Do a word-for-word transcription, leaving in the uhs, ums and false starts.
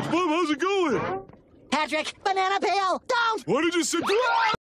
SpongeBob, how's it going? Patrick, banana peel, don't! Why did you say...